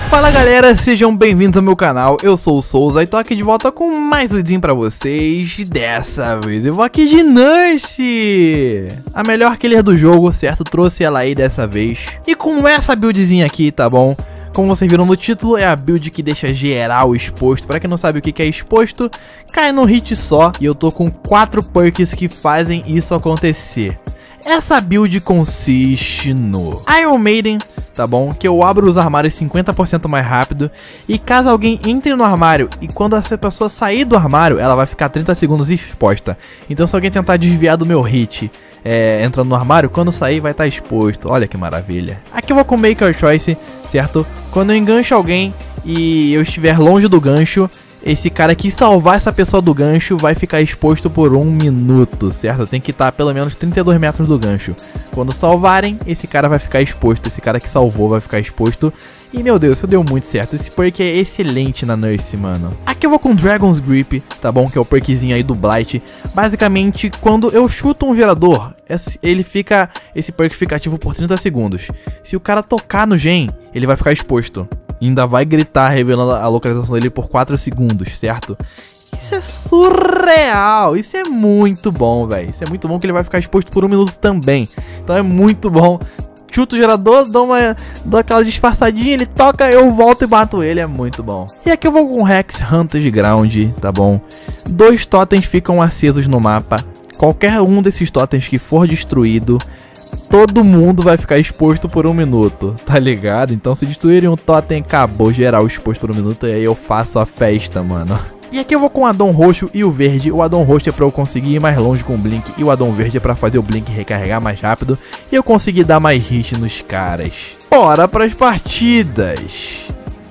Fala galera, sejam bem-vindos ao meu canal, eu sou o Souza e tô aqui de volta com mais um vídeo pra vocês. Dessa vez eu vou aqui de Nurse, a melhor killer do jogo, certo? Trouxe ela aí dessa vez. E com essa buildzinha aqui, tá bom? Como vocês viram no título, é a build que deixa geral exposto. Pra quem não sabe o que é exposto, cai num hit só. E eu tô com 4 perks que fazem isso acontecer. Essa build consiste no Iron Maiden, tá bom? Que eu abro os armários 50% mais rápido. E caso alguém entre no armário e quando essa pessoa sair do armário, ela vai ficar 30 segundos exposta. Então se alguém tentar desviar do meu hit entrando no armário, quando sair vai estar exposto. Olha que maravilha. Aqui eu vou com Maker Choice, certo? Quando eu engancho alguém e eu estiver longe do gancho, esse cara que salvar essa pessoa do gancho vai ficar exposto por 1 minuto, certo? Tem que estar pelo menos 32 metros do gancho. Quando salvarem, esse cara vai ficar exposto. Esse cara que salvou vai ficar exposto. E meu Deus, isso deu muito certo. Esse perk é excelente na Nurse, mano. Aqui eu vou com Dragon's Grip, tá bom? Que é o perkzinho aí do Blight. Basicamente, quando eu chuto um gerador, esse perk fica ativo por 30 segundos. Se o cara tocar no gen, ele vai ficar exposto. E ainda vai gritar revelando a localização dele por 4 segundos, certo? Isso é surreal, isso é muito bom, velho. Isso é muito bom que ele vai ficar exposto por 1 minuto também. Então é muito bom. Chuto o gerador, dou aquela disfarçadinha, ele toca, eu volto e bato ele, é muito bom. E aqui eu vou com Rex Hunter's Ground, tá bom? 2 totens ficam acesos no mapa. Qualquer um desses totens que for destruído, todo mundo vai ficar exposto por 1 minuto, tá ligado? Então se destruírem um totem, acabou geral exposto por 1 minuto e aí eu faço a festa, mano. E aqui eu vou com o addon roxo e o verde. O addon roxo é pra eu conseguir ir mais longe com o blink e o addon verde é pra fazer o blink recarregar mais rápido e eu conseguir dar mais hit nos caras. Bora pras partidas!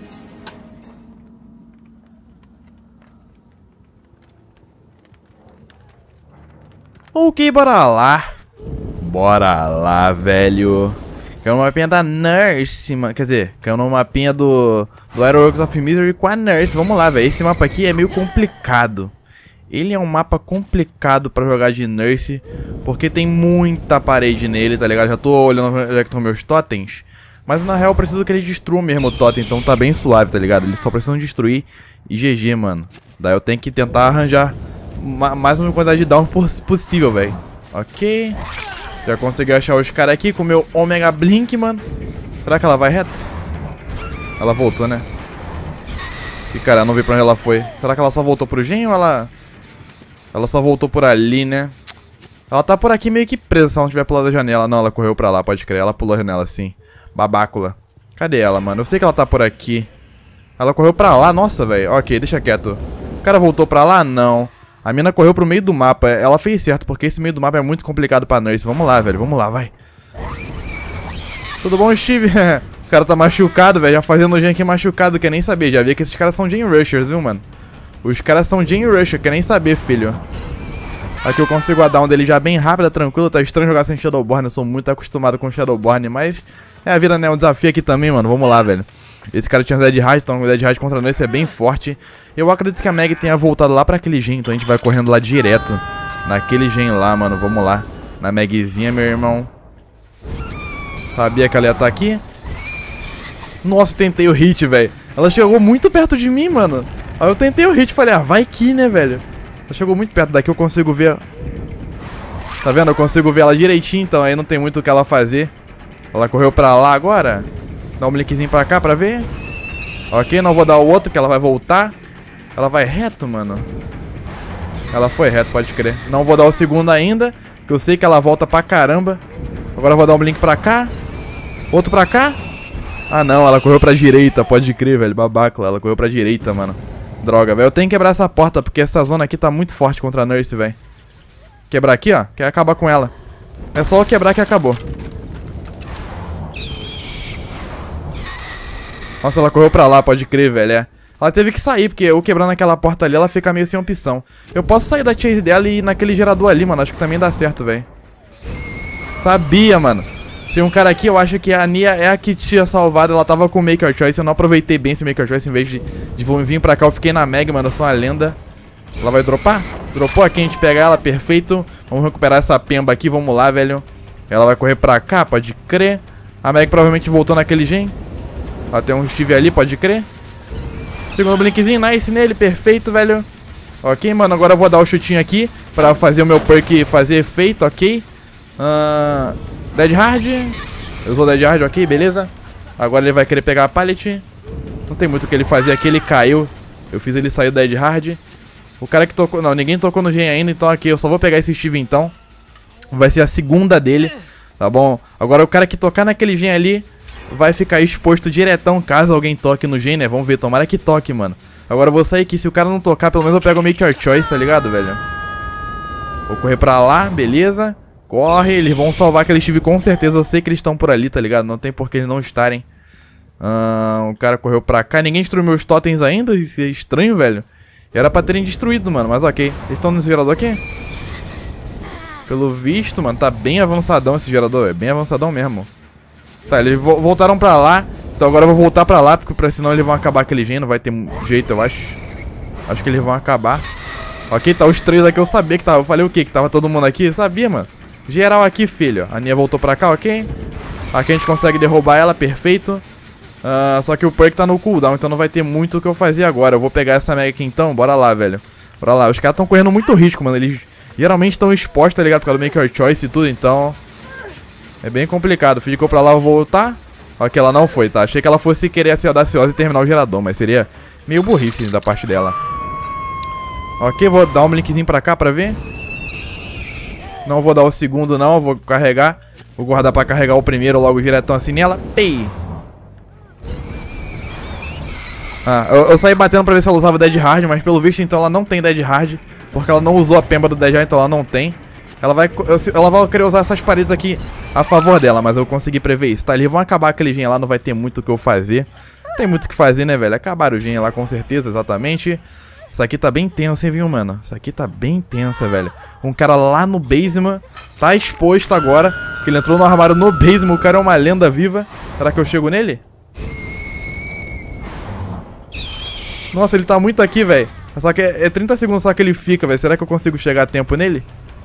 Ok, bora lá. Bora lá, velho. Caiu no mapinha da Nurse, mano. Quer dizer, caiu no mapinha do Ironworks of Misery com a Nurse. Vamos lá, velho. Esse mapa aqui é meio complicado. Ele é um mapa complicado pra jogar de Nurse, porque tem muita parede nele, tá ligado? Já tô olhando onde é que estão meus totens. Mas na real eu preciso que eles destruam mesmo o totem, então tá bem suave, tá ligado? Eles só precisam destruir e GG, mano. Daí eu tenho que tentar arranjar mais uma quantidade de down possível, velho. Ok. Já consegui achar os caras aqui com o meu Omega Blink, mano. Será que ela vai reto? Ela voltou, né? E cara, eu não vi pra onde ela foi. Será que ela só voltou pro gen ou ela só voltou por ali, né? Ela tá por aqui meio que presa se ela não tiver pulado a janela. Não, ela correu pra lá, pode crer. Ela pulou a janela sim. Babácula. Cadê ela, mano? Eu sei que ela tá por aqui. Ela correu pra lá, nossa, velho. Ok, deixa quieto. O cara voltou pra lá? Não. A mina correu pro meio do mapa. Ela fez certo, porque esse meio do mapa é muito complicado pra Nurse. Vamos lá, velho. Vamos lá, vai. Tudo bom, Steve? O cara tá machucado, velho. Já fazendo gen aqui machucado, quer nem saber. Já vi que esses caras são gen rushers, viu, mano? Os caras são gen rusher, quer nem saber, filho. Aqui eu consigo a down dele já bem rápida, tranquilo. Tá estranho jogar sem Shadowborn. Eu sou muito acostumado com Shadowborn, mas é a vida, né? Um desafio aqui também, mano. Vamos lá, velho. Esse cara tinha Dead Hard, então o Dead Hard contra nós é bem forte. Eu acredito que a Meg tenha voltado lá pra aquele gen, então a gente vai correndo lá direto. Naquele gen lá, mano, vamos lá. Na Megzinha, meu irmão. Sabia que ela ia estar aqui. Nossa, tentei o hit, velho. Ela chegou muito perto de mim, mano. Aí eu tentei o hit, falei, ah, vai que, né, velho. Ela chegou muito perto, daqui eu consigo ver. Tá vendo? Eu consigo ver ela direitinho, então aí não tem muito o que ela fazer. Ela correu pra lá agora. Dá um blinkzinho pra cá pra ver. Ok, não vou dar o outro que ela vai voltar. Ela vai reto, mano. Ela foi reto, pode crer. Não vou dar o segundo ainda, que eu sei que ela volta pra caramba. Agora eu vou dar um blink pra cá. Outro pra cá. Ah não, ela correu pra direita, pode crer, velho. Babaca, ela correu pra direita, mano. Droga, velho. Eu tenho que quebrar essa porta, porque essa zona aqui tá muito forte contra a Nurse, velho. Quebrar aqui, ó. Quer acabar com ela. É só eu quebrar que acabou. Nossa, ela correu pra lá, pode crer, velho, é. Ela teve que sair, porque eu quebrando aquela porta ali, ela fica meio sem opção. Eu posso sair da chase dela e ir naquele gerador ali, mano. Acho que também dá certo, velho. Sabia, mano. Tem um cara aqui, eu acho que a Nia é a que tinha salvado. Ela tava com o Maker Choice, eu não aproveitei bem esse Maker Choice. Em vez de vir pra cá, eu fiquei na Meg, mano. Eu sou uma lenda. Ela vai dropar? Dropou aqui, a gente pega ela, perfeito. Vamos recuperar essa pemba aqui, vamos lá, velho. Ela vai correr pra cá, pode crer. A Meg provavelmente voltou naquele gen. Ó, tem um Steve ali, pode crer. Segundo blinkzinho, nice nele, perfeito, velho. Ok, mano, agora eu vou dar o chutinho aqui pra fazer o meu perk fazer efeito, ok. Dead Hard. Eu usou Dead Hard, ok, beleza. Agora ele vai querer pegar a pallet. Não tem muito o que ele fazer aqui, ele caiu. Eu fiz ele sair do Dead Hard. O cara que tocou... Não, ninguém tocou no gen ainda, então aqui eu só vou pegar esse Steve então. Vai ser a segunda dele, tá bom? Agora o cara que tocar naquele gen ali vai ficar exposto diretão caso alguém toque no gen, né? Vamos ver, tomara que toque, mano. Agora eu vou sair aqui, se o cara não tocar, pelo menos eu pego o Make Your Choice, tá ligado, velho? Vou correr pra lá, beleza. Corre, eles vão salvar aquele Steve com certeza. Eu sei que eles estão por ali, tá ligado? Não tem por que eles não estarem. O cara correu pra cá. Ninguém destruiu meus totens ainda. Isso é estranho, velho. Era pra terem destruído, mano. Mas ok. Eles estão nesse gerador aqui? Pelo visto, mano, tá bem avançadão esse gerador. É bem avançadão mesmo. Tá, eles voltaram pra lá. Então agora eu vou voltar pra lá, porque senão eles vão acabar aquele gen. Não vai ter jeito, eu acho. Acho que eles vão acabar. Ok, tá os três aqui. Eu sabia que tava. Eu falei o quê? Que tava todo mundo aqui? Eu sabia, mano. Geral aqui, filho. A Nia voltou pra cá, ok? Aqui a gente consegue derrubar ela, perfeito. Só que o perk tá no cooldown, então não vai ter muito o que eu fazer agora. Eu vou pegar essa mega aqui então, bora lá, velho. Bora lá, os caras estão correndo muito risco, mano. Eles geralmente estão expostos, tá ligado? Por causa do Make Your Choice e tudo, então é bem complicado. Ficou pra lá, eu vou voltar. Ok, ela não foi, tá? Achei que ela fosse querer ser audaciosa e terminar o gerador, mas seria meio burrice da parte dela. Ok, vou dar um linkzinho pra cá pra ver. Não vou dar o segundo não, vou carregar. Vou guardar pra carregar o primeiro logo diretão assim nela. Pei! Eu saí batendo pra ver se ela usava Dead Hard, mas pelo visto então ela não tem Dead Hard. Porque ela não usou a pemba do Dead Hard, então ela não tem. Ela vai querer usar essas paredes aqui a favor dela, mas eu consegui prever isso, tá? Eles vão acabar aquele gen lá, não vai ter muito o que eu fazer. Não tem muito o que fazer, né, velho? Acabaram o gen lá com certeza, exatamente. Isso aqui tá bem tenso, hein, viu, mano? Isso aqui tá bem tensa, velho. Um cara lá no basement tá exposto agora, que ele entrou no armário no basement. O cara é uma lenda viva. Será que eu chego nele? Nossa, ele tá muito aqui, velho. Só que é 30 segundos só que ele fica, velho. Será que eu consigo chegar a tempo nele?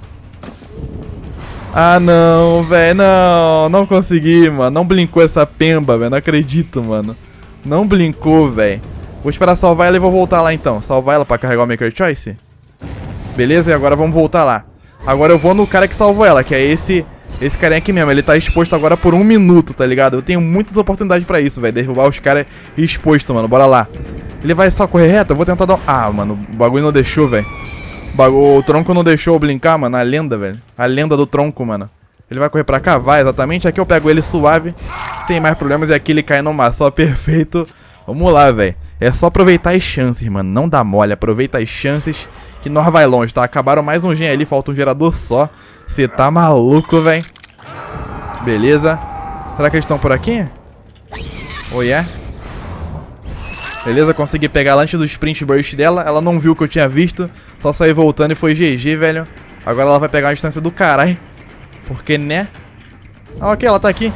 Ah, não, velho. Não, não consegui, mano. Não blinkou essa pemba, velho. Não acredito, mano. Não blinkou, velho. Vou esperar salvar ela e vou voltar lá então. Salvar ela pra carregar o Make Your Choice. Beleza, e agora vamos voltar lá. Agora eu vou no cara que salvou ela, que é esse carinha aqui mesmo. Ele tá exposto agora por 1 minuto, tá ligado? Eu tenho muitas oportunidades pra isso, velho. Derrubar os caras expostos, mano. Bora lá. Ele vai só correr reto? Eu vou tentar dar um... Ah, mano, o bagulho não deixou, velho. O tronco não deixou eu blincar, mano. A lenda, velho. A lenda do tronco, mano. Ele vai correr pra cá? Vai, exatamente. Aqui eu pego ele suave, sem mais problemas. E aqui ele cai no mar, só perfeito. Vamos lá, velho. É só aproveitar as chances, mano. Não dá mole. Aproveita as chances que nós vai longe, tá? Acabaram mais um gen ali. Falta um gerador só. Você tá maluco, velho. Beleza. Será que eles estão por aqui? Oh, yeah. Beleza, consegui pegar ela antes do sprint burst dela. Ela não viu o que eu tinha visto. Só saí voltando e foi GG, velho. Agora ela vai pegar uma distância do caralho. Porque, né? Ah, ok, ela tá aqui.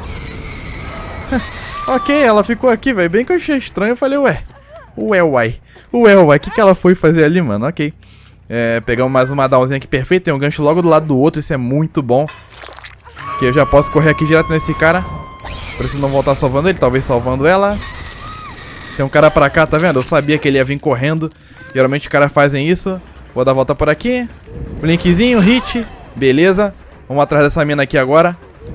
Ok, ela ficou aqui, velho. Bem que eu achei estranho. Eu falei, ué. Uai. O que ela foi fazer ali, mano? Ok. Pegamos mais uma downzinha aqui perfeita. Tem um gancho logo do lado do outro. Isso é muito bom. Que eu já posso correr aqui direto nesse cara. Preciso não voltar salvando ele. Talvez salvando ela. Tem um cara pra cá, tá vendo? Eu sabia que ele ia vir correndo. Geralmente os caras fazem isso. Vou dar a volta por aqui. Blinkzinho, hit. Beleza. Vamos atrás dessa mina aqui agora.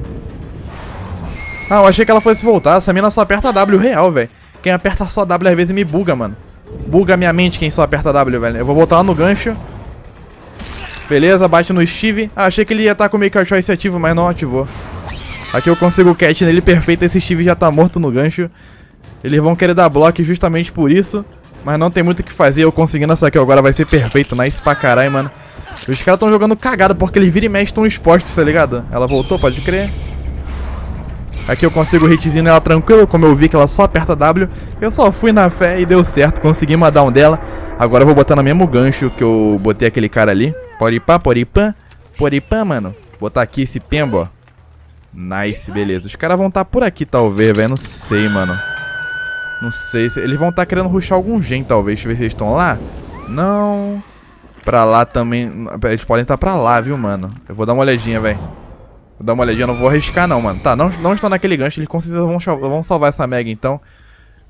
Ah, eu achei que ela fosse voltar. Essa mina só aperta W real, velho. Quem aperta só W às vezes me buga, mano. Buga minha mente quem só aperta W, velho. Eu vou voltar lá no gancho. Beleza, bate no Steve. Ah, achei que ele ia estar com o Make Your Choice ativo, mas não ativou. Aqui eu consigo o catch nele perfeito. Esse Steve já tá morto no gancho. Eles vão querer dar bloco justamente por isso. Mas não tem muito o que fazer. Eu conseguindo essa aqui agora vai ser perfeito. Nice pra caralho, mano. Os caras tão jogando cagada porque eles viram e mexem estão expostos, tá ligado? Ela voltou, pode crer. Aqui eu consigo o hitzinho nela tranquilo. Como eu vi que ela só aperta W, eu só fui na fé e deu certo. Consegui uma down dela. Agora eu vou botar no mesmo gancho que eu botei aquele cara ali. Poripã, mano. Botar aqui esse pembo, ó. Nice, beleza. Os caras vão estar por aqui talvez, velho. Não sei, mano. Não sei. Eles vão estar querendo rushar algum gen, talvez. Deixa eu ver se eles estão lá. Não. Pra lá também. Eles podem estar pra lá, viu, mano. Eu vou dar uma olhadinha, velho. Vou dar uma olhadinha. Não vou arriscar, não, mano. Tá, não estão naquele gancho. Eles com certeza vão salvar essa mega, então.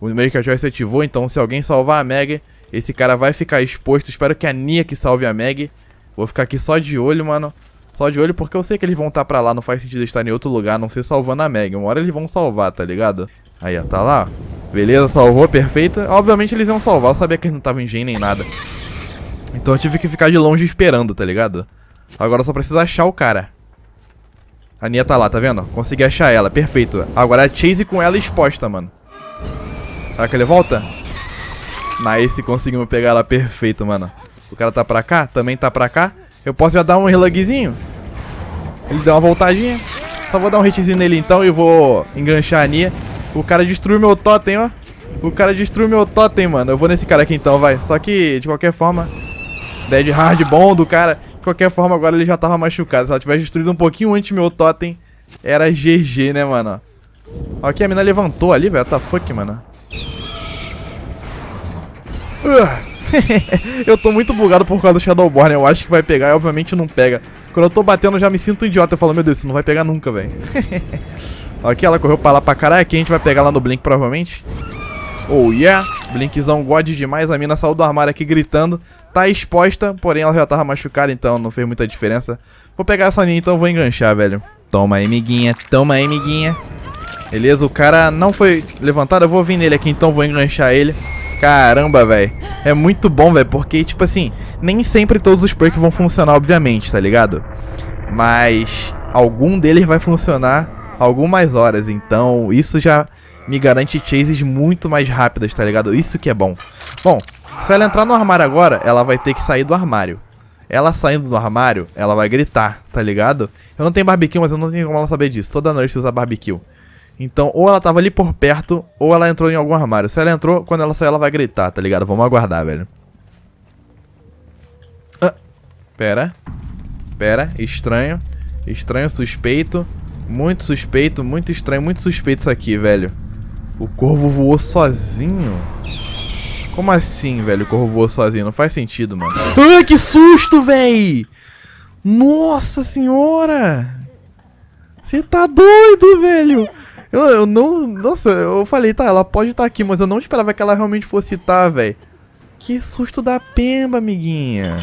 O Medical Choice ativou, então se alguém salvar a Meg, esse cara vai ficar exposto. Espero que a Nia que salve a Meg. Vou ficar aqui só de olho, mano. Só de olho porque eu sei que eles vão estar pra lá. Não faz sentido estar em outro lugar, a não ser salvando a Meg. Uma hora eles vão salvar, tá ligado? Aí, ó, tá lá. Beleza, salvou, perfeita. Obviamente eles iam salvar, eu sabia que eles não estavam em gen nem nada. Então eu tive que ficar de longe esperando, tá ligado? Agora eu só preciso achar o cara. A Nia tá lá, tá vendo? Consegui achar ela, perfeito. Agora a Chase com ela exposta, mano. Será que ele volta? Nice, conseguimos pegar ela, perfeito, mano. O cara tá pra cá, também tá pra cá. Eu posso já dar um relugzinho? Ele deu uma voltadinha. Só vou dar um hitzinho nele então e vou enganchar a Nia. O cara destruiu meu totem, ó. O cara destruiu meu totem, mano. Eu vou nesse cara aqui então, vai. Só que, de qualquer forma, dead hard bom do cara. De qualquer forma, agora ele já tava machucado. Se ela tivesse destruído um pouquinho antes meu totem, era GG, né, mano? Ok, a mina levantou ali, velho. What the fuck, mano? Eu tô muito bugado por causa do Shadowborn. Eu acho que vai pegar e obviamente não pega. Quando eu tô batendo eu já me sinto idiota. Eu falo, meu Deus, isso não vai pegar nunca, velho. Ok, ela correu pra lá pra caralho. Aqui a gente vai pegar lá no Blink provavelmente. Oh yeah, Blinkzão god demais. A mina saiu do armário aqui gritando. Tá exposta, porém ela já tava machucada, então não fez muita diferença. Vou pegar essa linha então, vou enganchar, velho. Toma aí, miguinha, toma aí, miguinha. Beleza, o cara não foi levantado. Eu vou vir nele aqui então, vou enganchar ele. Caramba, velho. É muito bom, velho, porque, tipo assim, nem sempre todos os perks vão funcionar, obviamente, tá ligado? Mas algum deles vai funcionar algumas horas, então isso já me garante chases muito mais rápidas, tá ligado? Isso que é bom. Bom, se ela entrar no armário agora, ela vai ter que sair do armário. Ela saindo do armário, ela vai gritar, tá ligado? Eu não tenho barbecue, mas eu não tenho como ela saber disso. Toda nurse usa barbecue. Então, ou ela tava ali por perto, ou ela entrou em algum armário. Se ela entrou, quando ela sair, ela vai gritar, tá ligado? Vamos aguardar, velho. Pera. Estranho. Estranho, suspeito. Muito suspeito, muito estranho, muito suspeito isso aqui, velho. O corvo voou sozinho? Como assim, velho? O corvo voou sozinho? Não faz sentido, mano. Ah, que susto, véi! Nossa senhora! Você tá doido, velho! Eu não... Nossa, eu falei, tá, ela pode estar aqui, mas eu não esperava que ela realmente fosse estar, velho. Que susto da pemba, amiguinha.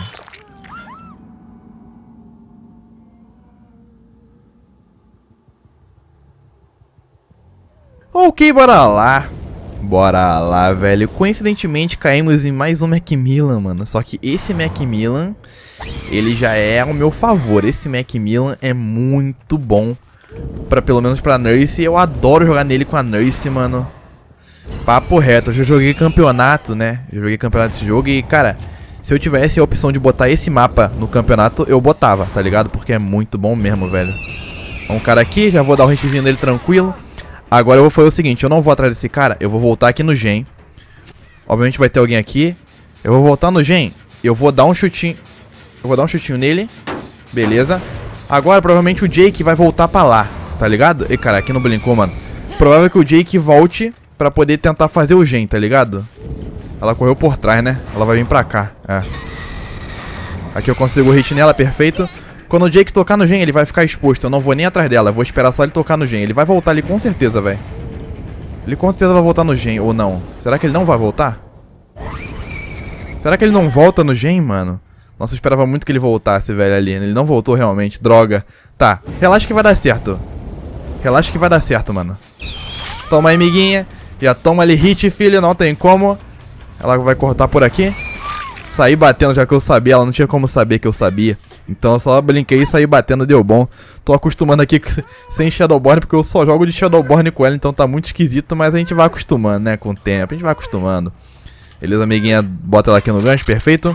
Ok, bora lá. Bora lá, velho. Coincidentemente, caímos em mais um Macmillan, mano. Só que esse Macmillan, ele já é ao meu favor. Esse Macmillan é muito bom. Pelo menos pra Nurse. Eu adoro jogar nele com a Nurse, mano. Papo reto. Eu já joguei campeonato, né? Eu joguei campeonato desse jogo e, cara, se eu tivesse a opção de botar esse mapa no campeonato, eu botava, tá ligado? Porque é muito bom mesmo, velho. Um cara aqui, já vou dar um hitzinho nele tranquilo. Agora eu vou fazer o seguinte, eu não vou atrás desse cara, eu vou voltar aqui no gen. Obviamente vai ter alguém aqui. Eu vou voltar no gen, eu vou dar um chutinho. Eu vou dar um chutinho nele. Beleza. Agora provavelmente o Jake vai voltar pra lá, tá ligado? E cara, aqui não blinkou, mano. Provável que o Jake volte pra poder tentar fazer o gen, tá ligado? Ela correu por trás, né? Ela vai vir pra cá, é. Aqui eu consigo o hit nela, perfeito. Quando o Jake tocar no gen, ele vai ficar exposto. Eu não vou nem atrás dela, eu vou esperar só ele tocar no gen. Ele vai voltar ali com certeza, velho. Ele com certeza vai voltar no gen, ou não? Será que ele não vai voltar? Será que ele não volta no gen, mano? Nossa, eu esperava muito que ele voltasse, velho, ali. Ele não voltou realmente, droga. Tá, relaxa que vai dar certo. Relaxa que vai dar certo, mano. Toma aí, amiguinha. Já toma ali hit, filho, não tem como. Ela vai cortar por aqui. Saí batendo, já que eu sabia. Ela não tinha como saber que eu sabia. Então eu só brinquei e saí batendo, deu bom. Tô acostumando aqui sem Shadowborn, porque eu só jogo de Shadowborn com ela. Então tá muito esquisito, mas a gente vai acostumando, né, com o tempo. A gente vai acostumando. Beleza, amiguinha, bota ela aqui no gancho, perfeito.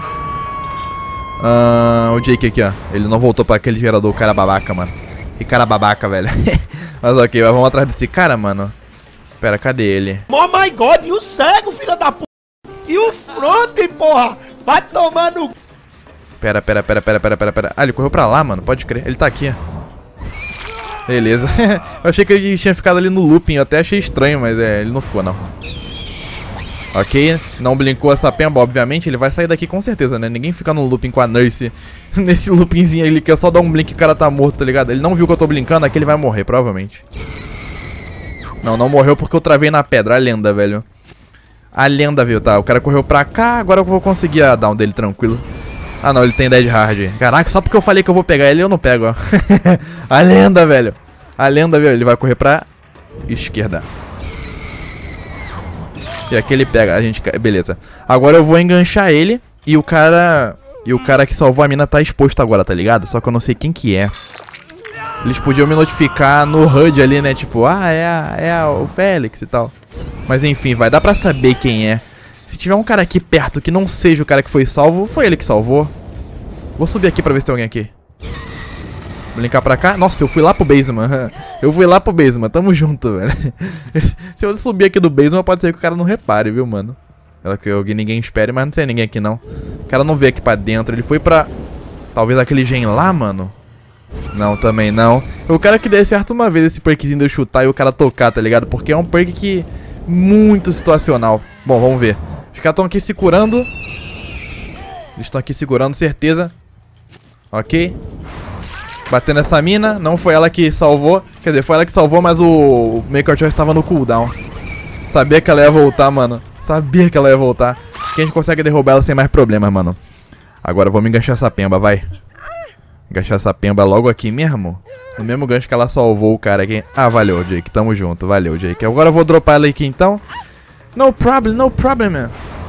O Jake aqui, ó. Ele não voltou pra aquele gerador, o cara babaca, mano. Que cara babaca, velho. Mas ok, vamos atrás desse cara, mano. Pera, cadê ele? Oh my god, e o cego, filha da p... E o front, porra! Vai tomar no... Pera. Ah, ele correu pra lá, mano. Pode crer. Ele tá aqui. Beleza. Eu achei que ele tinha ficado ali no looping. Eu até achei estranho, mas ele não ficou, não. Ok. Não blinkou essa pemba, obviamente. Ele vai sair daqui com certeza, né? Ninguém fica no looping com a Nurse. Nesse loopingzinho aí, ele quer só dar um blink e o cara tá morto, tá ligado? Ele não viu que eu tô blinkando, aqui ele vai morrer, provavelmente. Não morreu porque eu travei na pedra. A lenda, velho. A lenda veio, tá? O cara correu pra cá, agora eu vou conseguir a down dele tranquilo. Ah, não, ele tem dead hard. Caraca, só porque eu falei que eu vou pegar ele, eu não pego, ó. A lenda, velho. A lenda, velho. Ele vai correr pra esquerda. E aqui ele pega, a gente... Beleza. Agora eu vou enganchar ele e o cara... E o cara que salvou a mina tá exposto agora, tá ligado? Só que eu não sei quem que é. Eles podiam me notificar no HUD ali, né? Tipo, ah, é o Félix e tal. Mas enfim, vai dar pra saber quem é. Se tiver um cara aqui perto que não seja o cara que foi salvo, foi ele que salvou. Vou subir aqui pra ver se tem alguém aqui. Vou linkar pra cá. Nossa, eu fui lá pro basement. Eu fui lá pro basement, tamo junto, velho. Se eu subir aqui do basement, pode ser que o cara não repare, viu, mano? Que ninguém espere, mas não tem ninguém aqui, não. O cara não veio aqui pra dentro. Ele foi pra... Talvez aquele gen lá, mano. Não, também não. Eu quero que dê certo uma vez esse perkzinho de eu chutar e o cara tocar, tá ligado? Porque é um perk que... Muito situacional. Bom, vamos ver. Os caras estão aqui se curando. Eles estão aqui segurando, certeza. Ok. Batendo essa mina. Não foi ela que salvou. Quer dizer, foi ela que salvou, mas o Maker Choice estava no cooldown. Sabia que ela ia voltar, mano. Sabia que ela ia voltar. Que a gente consegue derrubar ela sem mais problemas, mano. Agora vamos enganchar essa pemba, vai. Enganchar essa pemba logo aqui mesmo. No mesmo gancho que ela salvou o cara aqui. Ah, valeu, Jake. Tamo junto. Valeu, Jake. Agora eu vou dropar ela aqui, então. No problem, man.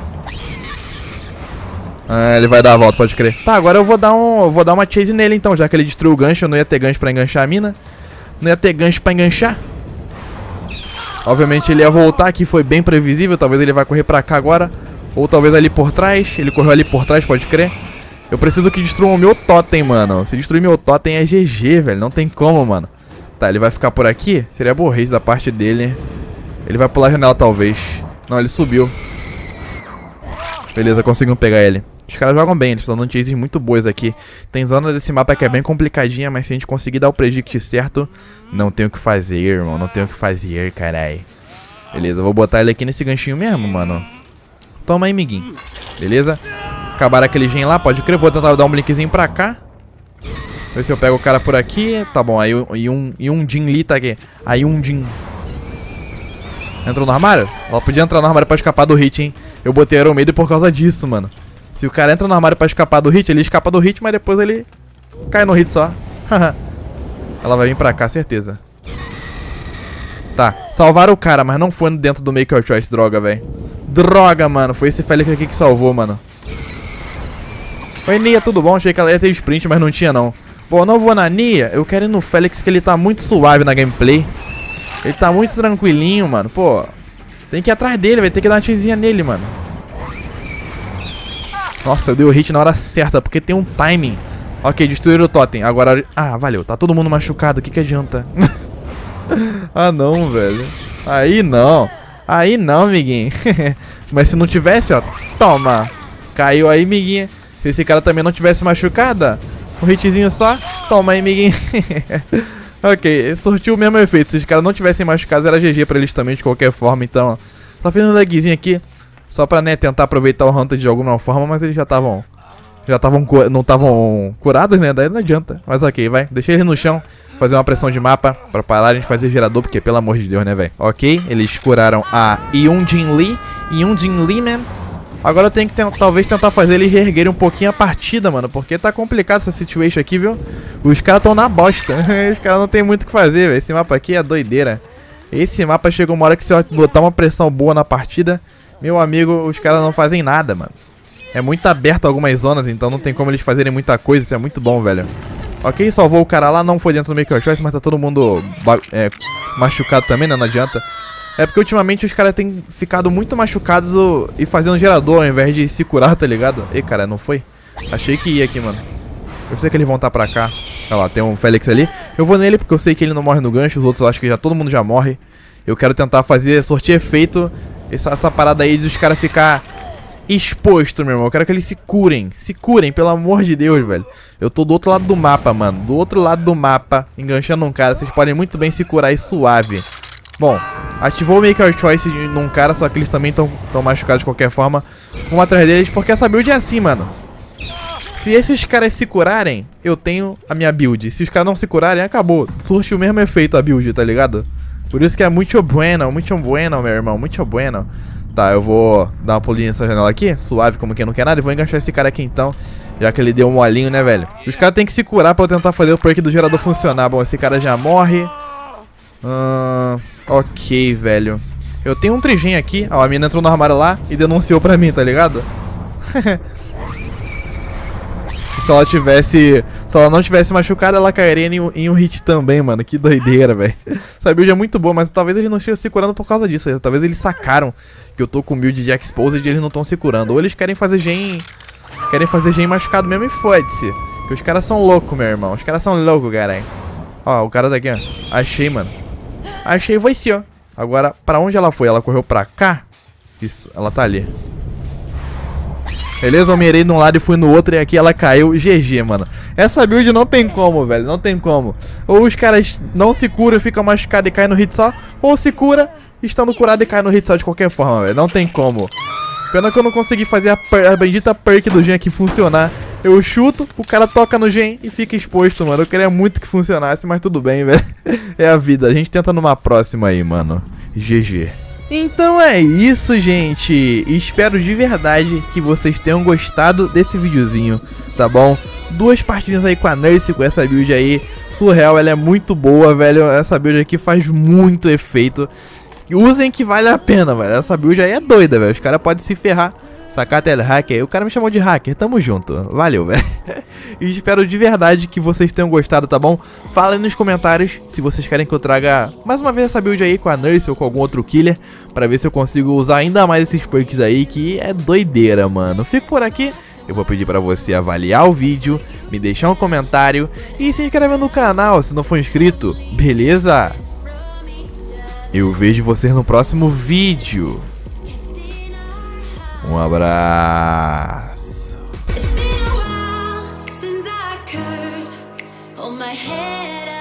Ah, ele vai dar a volta, pode crer. Tá, agora eu vou dar uma chase nele, então. Já que ele destruiu o gancho, eu não ia ter gancho pra enganchar a mina. Não ia ter gancho pra enganchar. Obviamente ele ia voltar, que foi bem previsível. Talvez ele vai correr pra cá agora. Ou talvez ali por trás. Ele correu ali por trás, pode crer. Eu preciso que destruam o meu totem, mano. Se destruir meu totem é GG, velho. Não tem como, mano. Tá, ele vai ficar por aqui. Seria burrice da parte dele. Ele vai pular a janela, talvez. Não, ele subiu. Beleza, conseguimos pegar ele. Os caras jogam bem, eles estão dando chases muito boas aqui. Tem zona desse mapa que é bem complicadinha, mas se a gente conseguir dar o predict certo, não tem o que fazer, irmão. Não tem o que fazer, carai. Beleza, eu vou botar ele aqui nesse ganchinho mesmo, mano. Toma aí, miguinho. Beleza? Acabaram aquele gen lá, pode crer. Vou tentar dar um blinkzinho pra cá. Ver se eu pego o cara por aqui. Tá bom, aí um Jin Lee tá aqui. Aí um Jin. Entrou no armário? Ela podia entrar no armário pra escapar do hit, hein. Eu botei Iron Maiden por causa disso, mano. Se o cara entra no armário pra escapar do hit, ele escapa do hit, mas depois ele cai no hit só. Ela vai vir pra cá, certeza. Tá, salvaram o cara, mas não foi dentro do Make Your Choice, droga, velho. Droga, mano, foi esse Félix aqui que salvou, mano. Oi, Nia, tudo bom? Achei que ela ia ter sprint, mas não tinha, não. Bom, eu não vou na Nia, eu quero ir no Félix, que ele tá muito suave na gameplay. Ele tá muito tranquilinho, mano. Pô, tem que ir atrás dele, vai ter que dar uma tizinha nele, mano. Nossa, eu dei o hit na hora certa, porque tem um timing. Ok, destruíram o totem. Agora... Ah, valeu. Tá todo mundo machucado. O que adianta? Ah, não, velho. Aí não. Aí não, miguinho. Mas se não tivesse, ó. Toma. Caiu aí, miguinho. Se esse cara também não tivesse machucado, um hitzinho só. Toma aí, miguinho. Ok, surtiu o mesmo efeito. Se os caras não tivessem machucados, era GG pra eles também, de qualquer forma. Então, ó. Tá fazendo um lagzinho aqui. Só pra, né, tentar aproveitar o Hunter de alguma forma, mas eles já estavam... não estavam curados, né? Daí não adianta. Mas ok, vai. Deixei eles no chão. Fazer uma pressão de mapa pra pararem de fazer gerador, porque pelo amor de Deus, né, velho? Ok, eles curaram a Jin Lee, man. Agora eu tenho que talvez tentar fazer eles reerguerem um pouquinho a partida, mano. Porque tá complicado essa situation aqui, viu? Os caras tão na bosta. Os caras não tem muito o que fazer, velho. Esse mapa aqui é doideira. Esse mapa chega uma hora que se eu botar uma pressão boa na partida... Meu amigo, os caras não fazem nada, mano. É muito aberto algumas zonas, então não tem como eles fazerem muita coisa. Isso é muito bom, velho. Ok, salvou o cara lá, não foi dentro do Make Your Choice, mas tá todo mundo machucado também, né? Não adianta. É porque ultimamente os caras têm ficado muito machucados e fazendo gerador ao invés de se curar, tá ligado? Ei, cara, não foi? Achei que ia aqui, mano. Eu sei que eles vão estar pra cá. Olha lá, tem um Félix ali. Eu vou nele porque eu sei que ele não morre no gancho. Os outros eu acho que todo mundo já morre. Eu quero tentar fazer, sortir efeito. Essa parada aí dos caras ficar exposto, meu irmão. Eu quero que eles se curem. Se curem, pelo amor de Deus, velho. Eu tô do outro lado do mapa, mano. Do outro lado do mapa, enganchando um cara. Vocês podem muito bem se curar aí suave. Bom, ativou o Make Your Choice num cara, só que eles também estão machucados de qualquer forma. Vamos atrás deles, porque essa build é assim, mano. Se esses caras se curarem, eu tenho a minha build. Se os caras não se curarem, acabou. Surte o mesmo efeito a build, tá ligado? Por isso que é muito bueno, meu irmão, muito bueno. Tá, eu vou dar uma pulinha nessa janela aqui, suave como quem não quer nada, e vou enganchar esse cara aqui então, já que ele deu um molinho, né, velho? Os caras tem que se curar pra eu tentar fazer o perk do gerador funcionar. Bom, esse cara já morre. Ok, velho. Eu tenho um trigem aqui. Ó, a mina entrou no armário lá e denunciou pra mim, tá ligado? Se ela não tivesse machucado, ela cairia em um hit também, mano. Que doideira, velho. Essa build é muito boa, mas talvez eles não estejam se curando por causa disso. Talvez eles sacaram que eu tô com build de Exposed e eles não estão se curando. Ou eles querem fazer gen... machucado mesmo e fode-se. Porque os caras são loucos, meu irmão. Os caras são loucos, caralho. Ó, o cara daqui, ó. Achei, mano. Achei, foi sim, ó. Agora, pra onde ela foi? Ela correu pra cá? Isso, ela tá ali. Beleza, eu mirei de um lado e fui no outro e aqui ela caiu. GG, mano. Essa build não tem como, velho. Não tem como. Ou os caras não se curam, ficam machucados e caem no hit só. Ou se cura, estando curado e cai no hit só de qualquer forma, velho. Não tem como. Pena que eu não consegui fazer a bendita perk do gen aqui funcionar. Eu chuto, o cara toca no gen e fica exposto, mano. Eu queria muito que funcionasse, mas tudo bem, velho. É a vida. A gente tenta numa próxima aí, mano. GG. Então é isso, gente. Espero de verdade que vocês tenham gostado desse videozinho, tá bom? 2 partidinhas aí com a Nurse, com essa build aí. Surreal, ela é muito boa, velho. Essa build aqui faz muito efeito. Usem que vale a pena, velho. Essa build aí é doida, velho. Os caras podem se ferrar. Sacar telehacker aí. O cara me chamou de hacker. Tamo junto. Valeu, velho. E espero de verdade que vocês tenham gostado, tá bom? Falem nos comentários se vocês querem que eu traga mais uma vez essa build aí com a Nurse ou com algum outro killer, pra ver se eu consigo usar ainda mais esses perks aí, que é doideira, mano. Fico por aqui. Eu vou pedir pra você avaliar o vídeo, me deixar um comentário e se inscrever no canal se não for inscrito. Beleza? Eu vejo vocês no próximo vídeo. Um abraço. It's been a while since I could hold my head up.